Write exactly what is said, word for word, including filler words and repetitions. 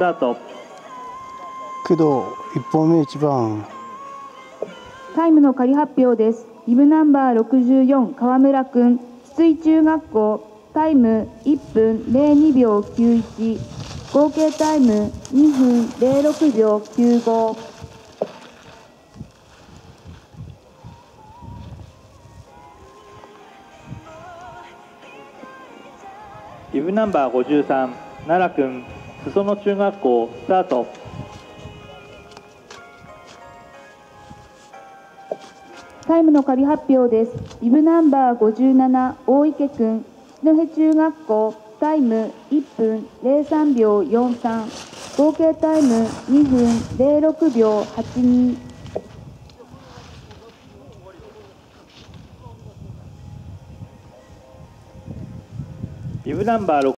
タート。 工藤いっぽんめいちばん。 タイムの仮発表です。ビブナンバーろくじゅうよん川村くん、筒井中学校、タイムいっぷんぜろにびょうきゅういち、合計タイムにふんぜろろくびょうきゅうご。 ビブナンバーごじゅうさん奈良くん、裾野中学校、スタート。 タイムの仮発表です。ビブナンバーごじゅうなな大池くん、一戸中学校、タイムいっぷんぜろさんびょうよんさん、合計タイムにふんぜろろくびょうはちに。 ビブナンバー